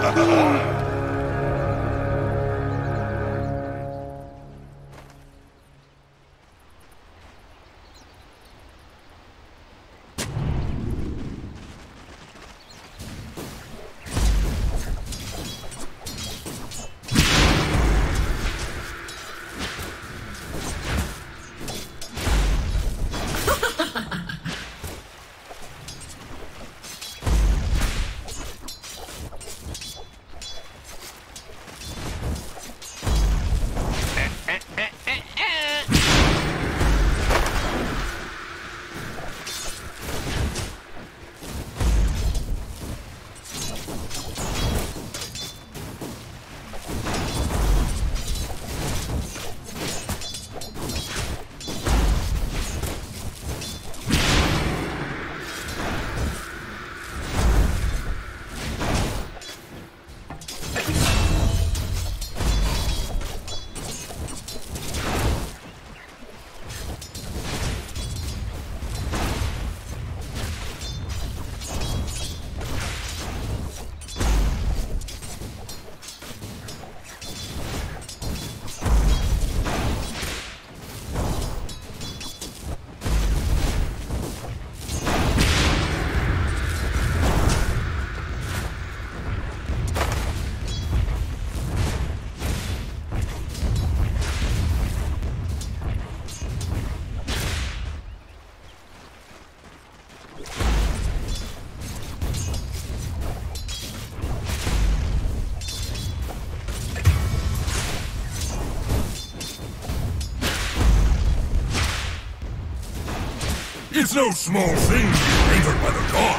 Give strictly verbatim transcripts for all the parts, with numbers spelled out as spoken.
It's no small thing to be favored by the gods.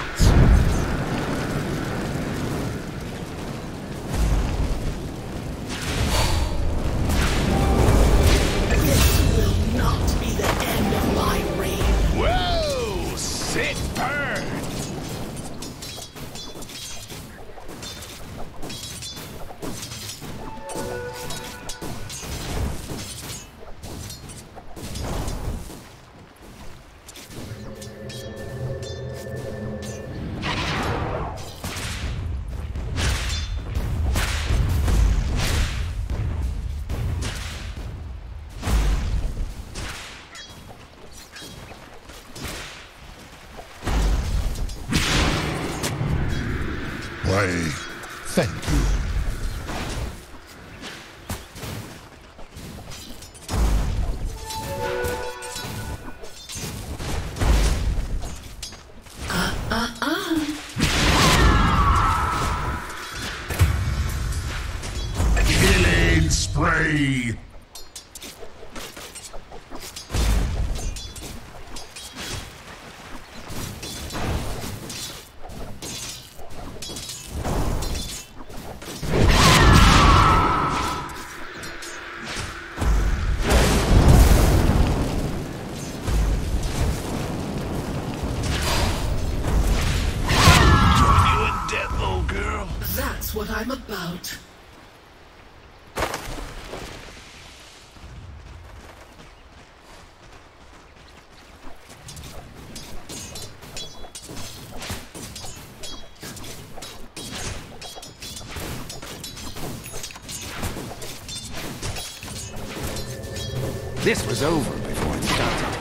This will not be the end of my reign. Whoa! Sick burn! Why, thank you. Killing spree! That's what I'm about. This was over before it started.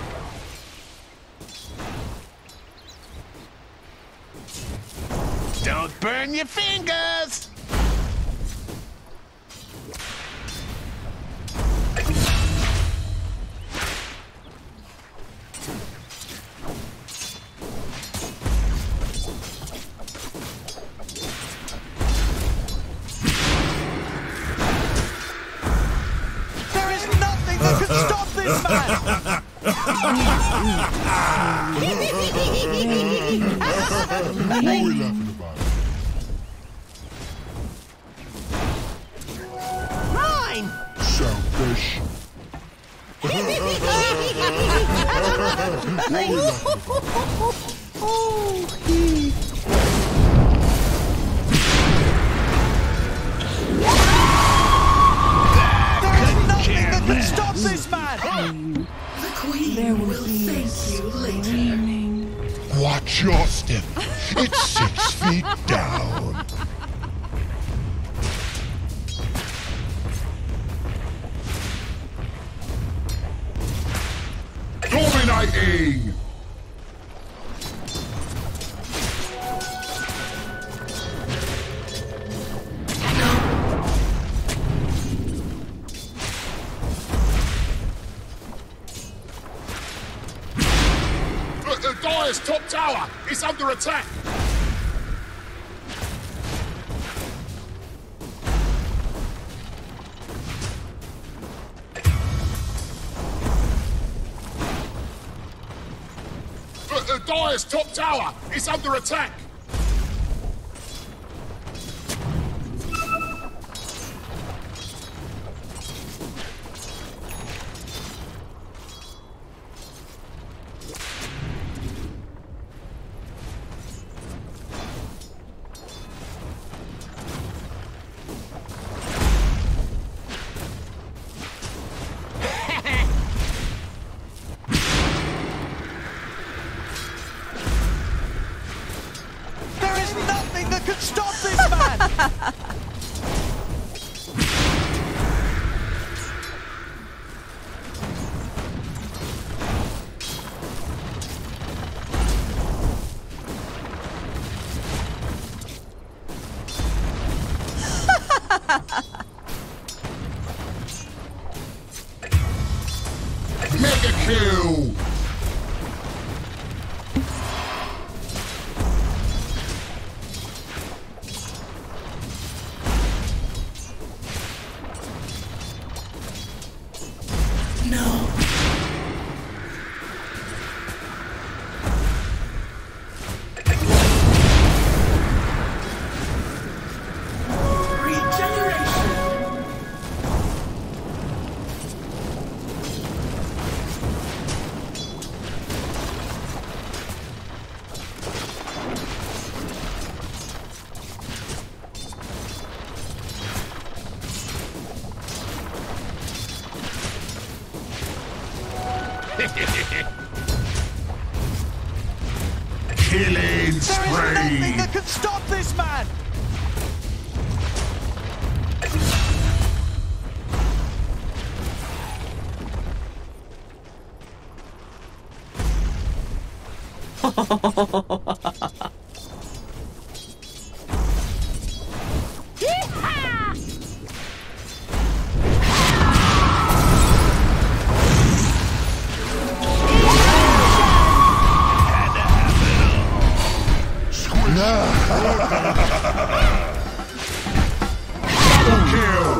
Don't burn your fingers! There is nothing that can stop this man! What are we laughing about? Mine! Selfish. What are we laughing about? Oh, he... There is nothing that can stop this man! The Queen will thank you later. Watch your step. It's six feet down. top tower is under attack! Uh, uh, Dire's top tower is under attack! Stop this man! Mega kill! Killing spree! There is nothing that can stop this man! Double kill!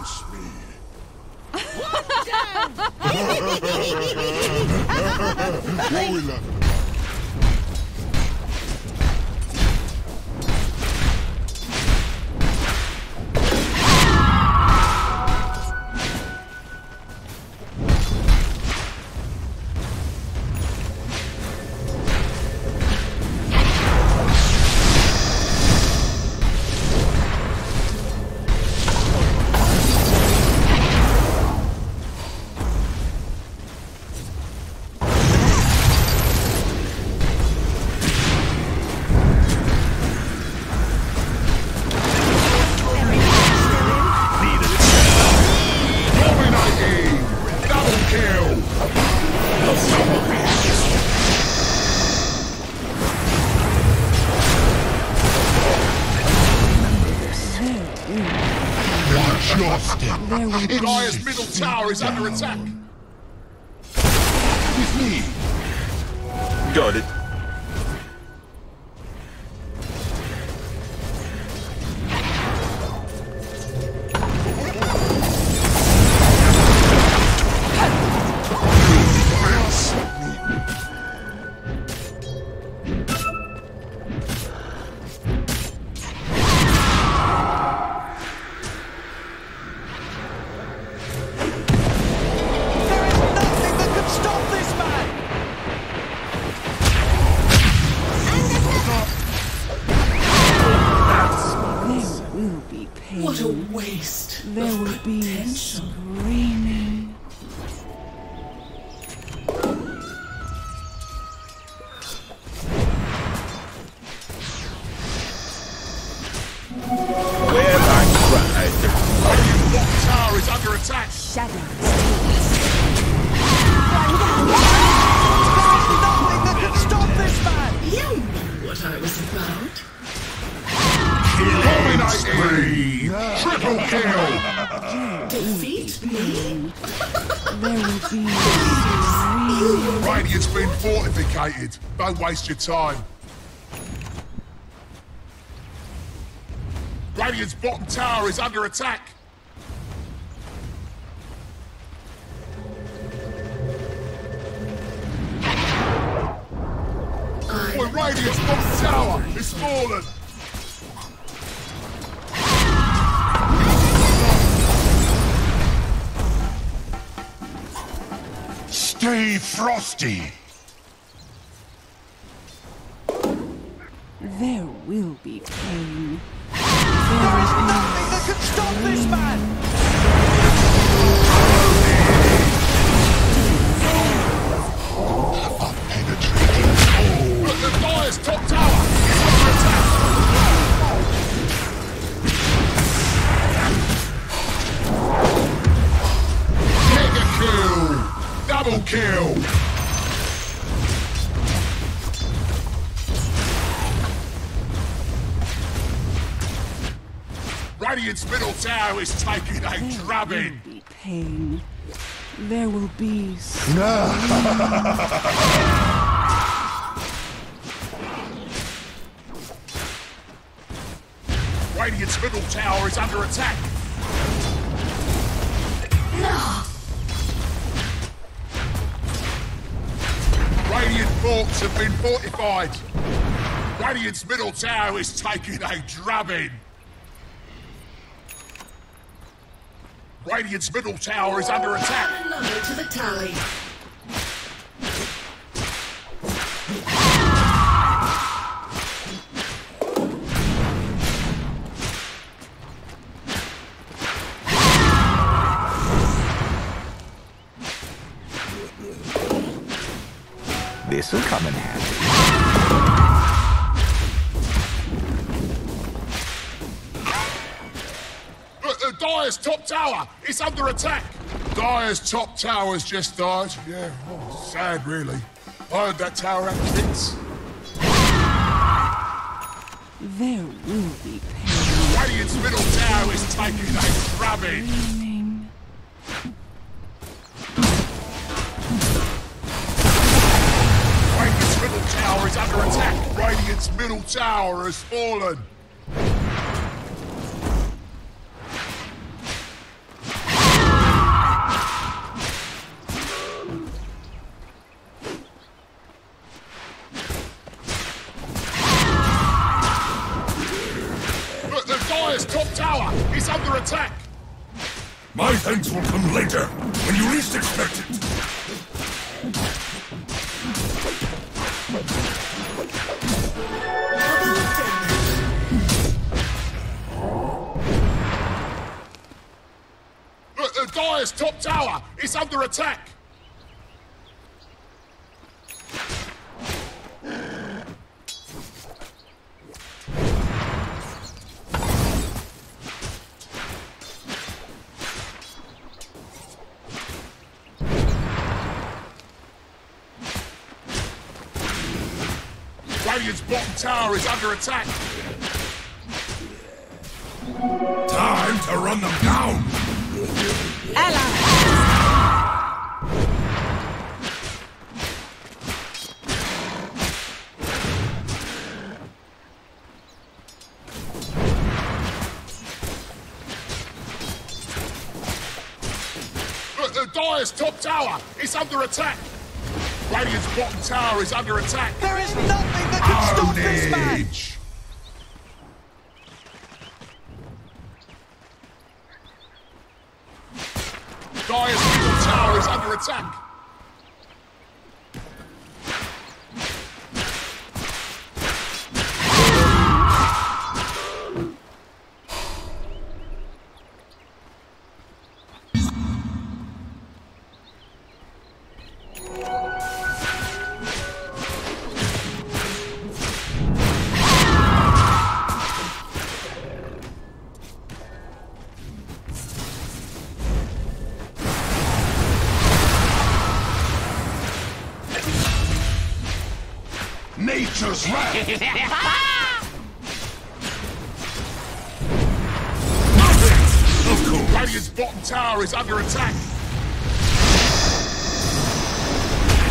Dire's middle tower is under attack! With me! Got it. What a waste. There will be screaming. Where I cried. What tower is under attack? Shadows. Nothing that can stop this man! You knew what I was about. Killing spree! Triple kill! Defeat me? There will be screaming. Radiant's been fortificated. Don't waste your time. Radiant's bottom tower is under attack. Boy, Radiant's bottom tower is fallen. Stay frosty. There will be pain. There is nothing that can stop this man! Penetrating. Look, the Dire's top tower is under attack. Mega kill. Double kill. Radiant's middle tower is taking a drubbing. There will be pain. There will be. Radiant's middle tower is under attack. Radiant forts have been fortified. Radiant's middle tower is taking a drubbing. Radiant's middle tower is under attack. Add another to the tally. This'll come in handy. Look, the Dire's top tower is under attack. Dire's top tower's just died. Yeah, oh, sad really. I heard that tower had kids. There will be pain. Radiant's middle tower is taking a drubbing. Screaming. Radiant's middle tower is under attack. Radiant's middle tower has fallen. Look, the Dire's top tower is under attack. My thanks will come later, when you least expect it. Look, the Dire's top tower is under attack. Radiant's bottom tower is under attack. Time to run them down! Look, the Dire's top tower is under attack. Radiant's bottom tower is under attack. There is nothing that can stop this man! Carnage! Dire's middle tower is under attack. Nature's wrath! Nothing! Of course! Radiant's bottom tower is under attack.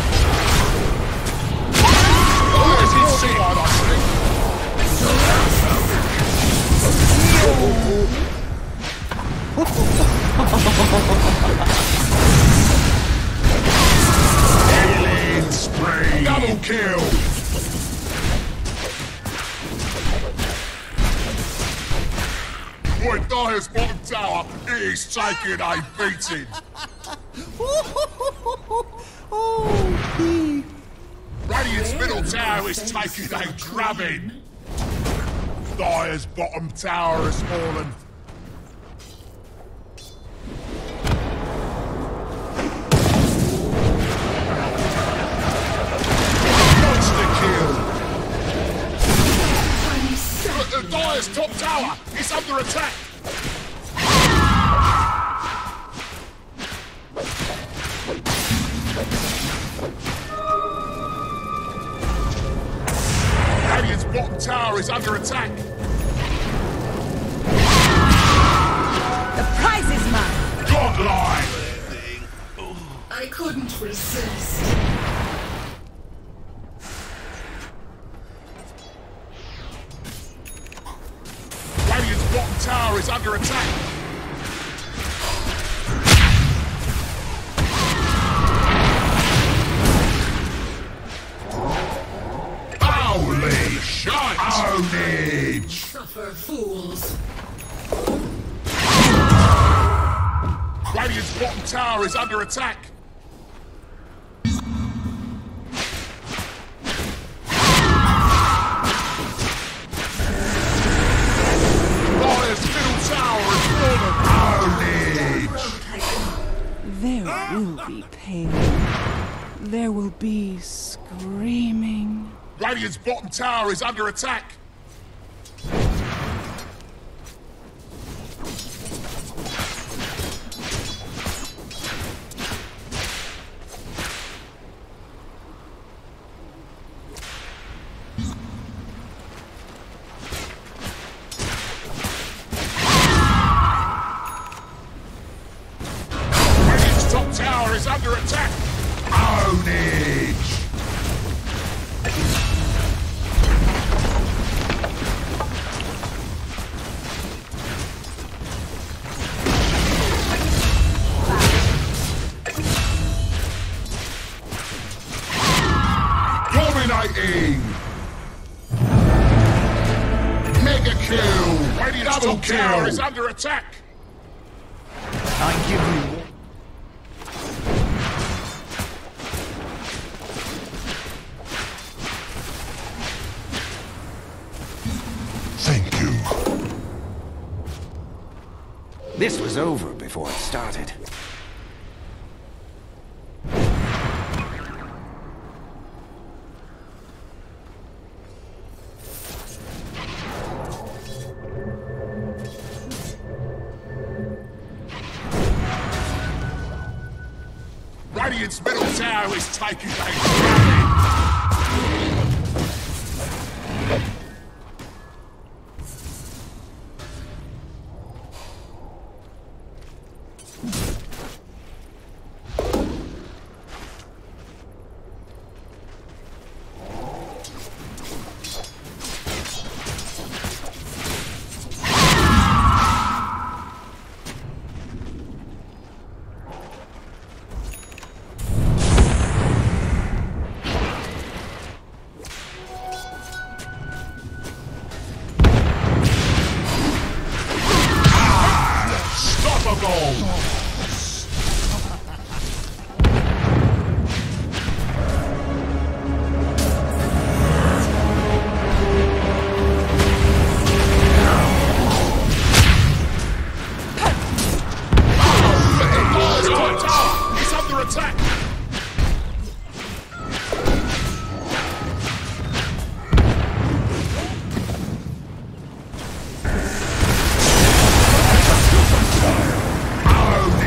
fortified, I think. Killing spree. Double kill. Boy, Dyer's bottom tower is taking a beating. Oh, Radiant's middle tower is taking a drubbing. Dyer's bottom tower has fallen. Monster kill. Look, the Dyer's top tower is under attack. Radiant's bottom tower is under attack. The prize is mine. Godlike. I couldn't resist. Radiant's bottom tower is under attack. Holy shit! Ownage! Suffer fools. Radiant's bottom tower is under attack. Dyer's middle tower is fallen. Ownage! There will be pain. There will be screaming. Radiant's bottom tower is under attack. Radiant's top tower is under attack. Ownage! Dominating! Mega kill! Radiant's top tower is under attack. I give you. Thank you. This was over before it started. Radiant's middle tower is taking a drubbing. Attack! Oh,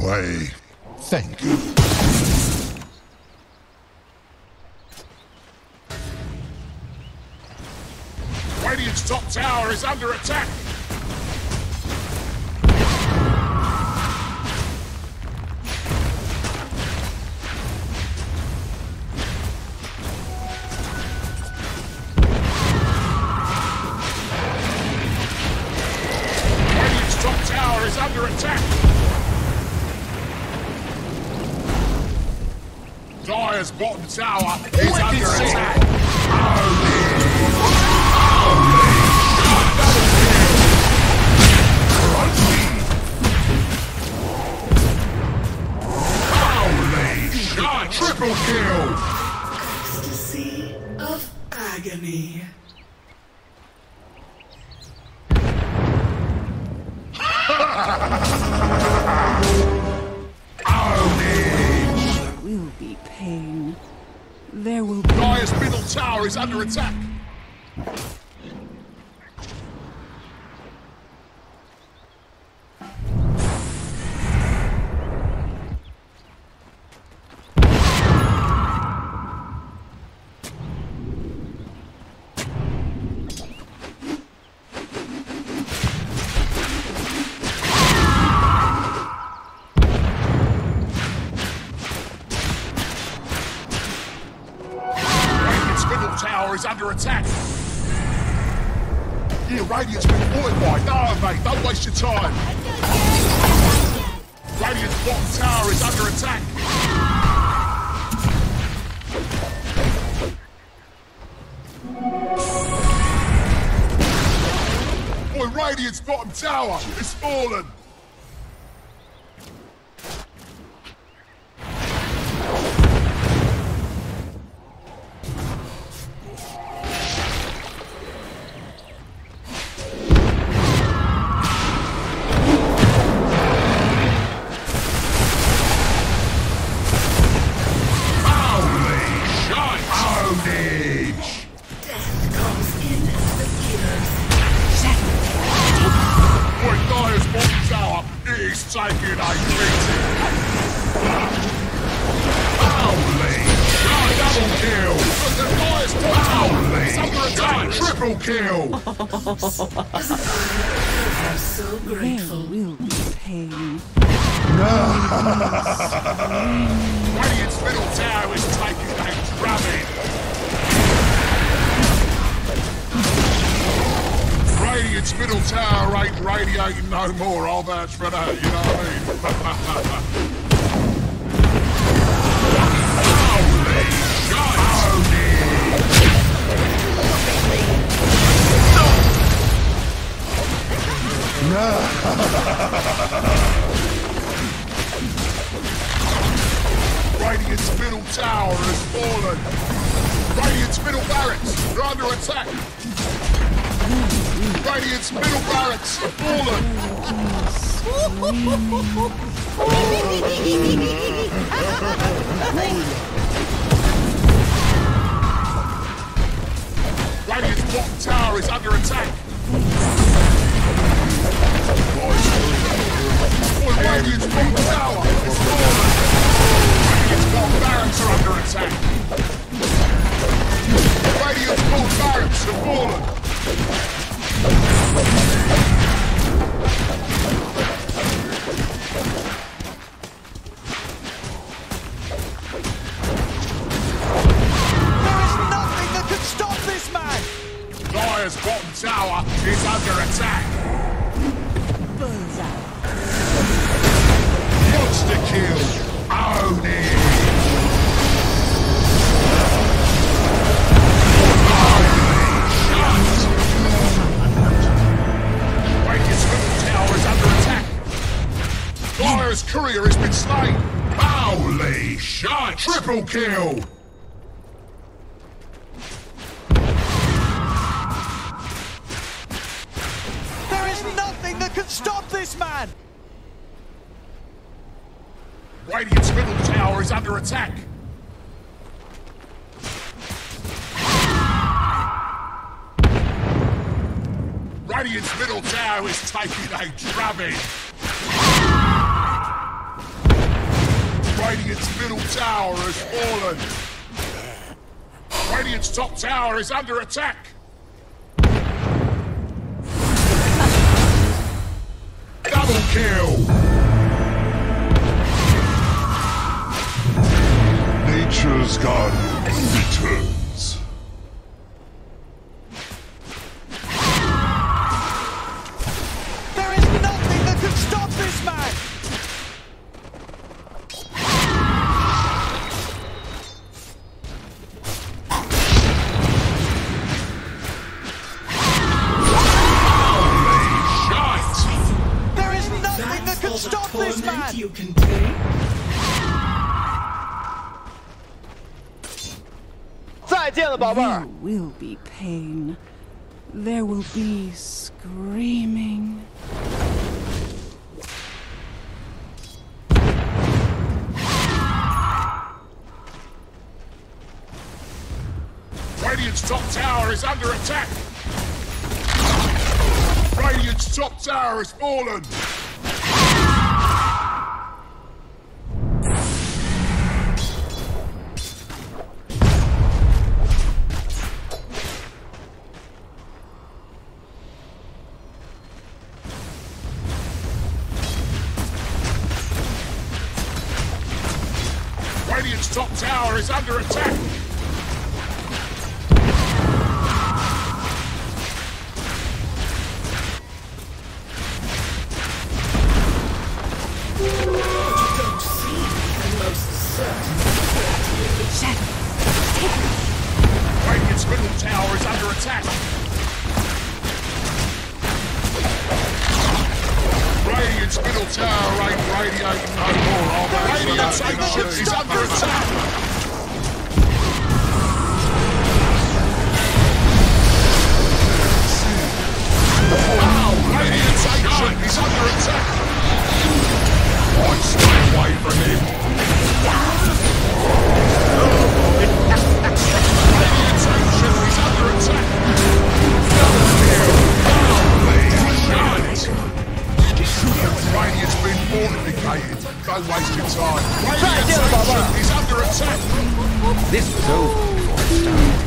way. Thank you. Radiant's top tower is under attack. Radiant's top tower is under attack. Dire's bottom tower is under attack. Triple kill! Ecstasy of agony. There will be pain. There will be... Dire's middle tower is under attack. Is under attack. Yeah, Radiant's been fortified. No, mate, don't waste your time. Radiant's bottom tower is under attack. Boy, Radiant's bottom tower is fallen. I'm so grateful. There will be pain. Radiant's middle tower is taking a drubbing. Radiant's middle tower ain't radiating no more. I'll vouch for that, you know what I mean? Holy shit! Radiant's middle tower has fallen. Radiant's middle barracks are under attack. Radiant's middle barracks have fallen. Radiant's bottom tower is under attack. Radiant's bottom tower is fallen. Radiant's bottom barracks are under attack. Radiant's bottom barracks have fallen. There is nothing that can stop this man! Dire's bottom tower is under attack. Monster kill! Own it! Radiant's middle tower is under attack. Dire's courier has been slain. Holy shit! Triple kill! There is nothing that can stop this man! Radiant's middle tower is under attack. Radiant's middle tower is taking a drubbing. Radiant's middle tower has fallen. Radiant's top tower is under attack. Double kill. Nature's guardian returns. There is nothing that can stop this man! There is nothing that can stop this man! You can take. There will be pain. There will be screaming. Radiant's top tower is under attack. Radiant's top tower has fallen. Radiant's top tower is under attack. Radiant's middle tower is under attack. Radiant's middle tower ain't radiating no more. Radiant's ancient is under attack. Wow, Radiant's ancient is under attack. I'd stay away from him. Radiant's ancient is under attack. Radiant's been fortificated. Don't waste your time. Radiant's ancient is under attack. This was over before it started.